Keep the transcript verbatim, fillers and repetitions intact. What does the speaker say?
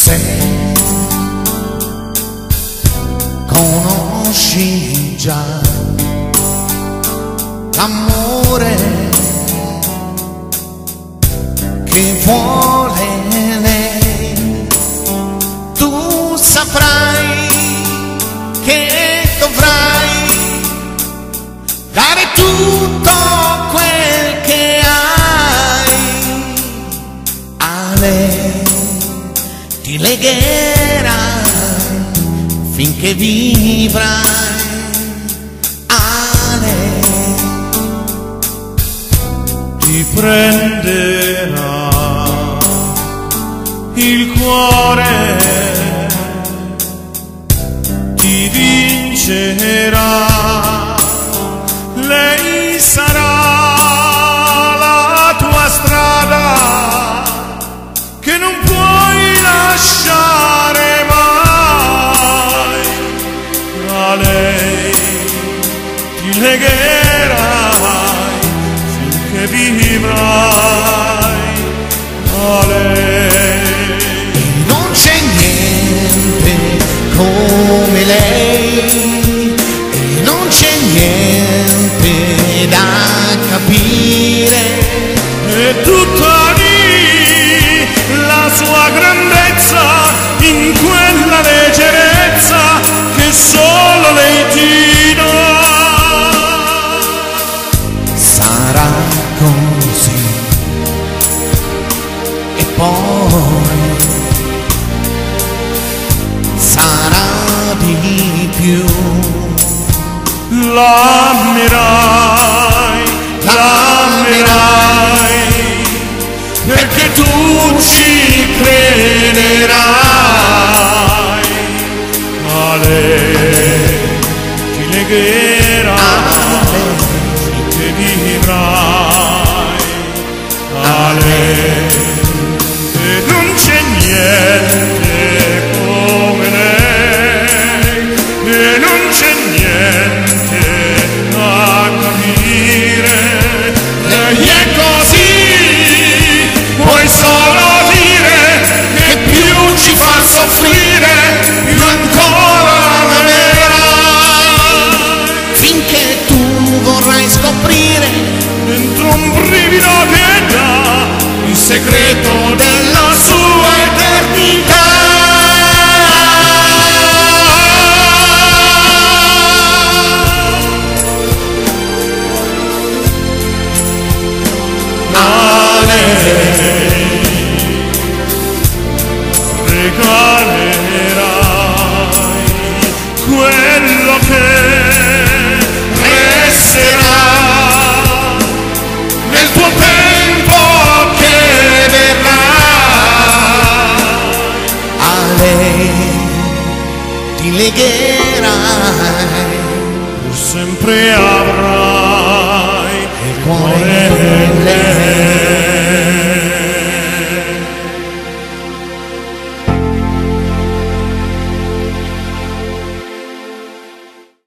se conosci già l'amore che vuole lei, tu saprai che dovrai dare tutto quel che hai a lei, ti legherai finché vivrai a lei, ti prenderà il cuore, ti vincerà, lei sarà la tua strada che non puoi lasciare mai, a lei ti legherai finché vivrai a lei. Non c'è niente come lei e non c'è niente da capire, E tutta lì la sua grandezza, in quella leggerezza che solo lei ti dà. sarà così e poi sarà di più, L'ammerai, l'ammerai, perché tu ci crederai, a lei ti legherai finché vivrai, a lei, e non c'è niente come lei, e non c'è niente da capire, lei è così, puoi solo dire che più ci fa soffrire, più ancora l'amerai, finché tu vorrai scoprire dentro un brivido che dà il segreto della sua eternità. A lei regala